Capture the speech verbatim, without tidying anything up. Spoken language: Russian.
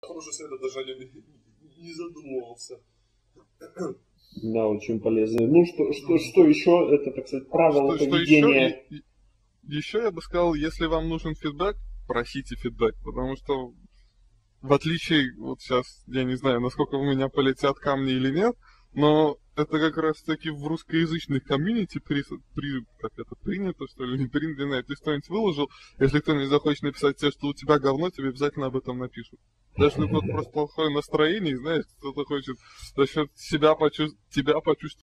Хороший совет, даже о нем не задумывался. Да, очень полезно. Ну, что, что, что еще? Это, так сказать, правила Что, поведения. что еще? Еще я бы сказал, если вам нужен фидбэк, просите фидбэк, потому что в отличие, вот сейчас, я не знаю, насколько у меня полетят камни или нет, но это как раз таки в русскоязычных комьюнити при, при, как это, принято, что ли, не принято, не знаю, ты что-нибудь выложил, если кто-нибудь захочет написать тебе, что у тебя говно, тебе обязательно об этом напишут. Даже если у кого-то просто плохое настроение, знаешь, кто-то хочет за счет себя почувствовать, тебя почувствовать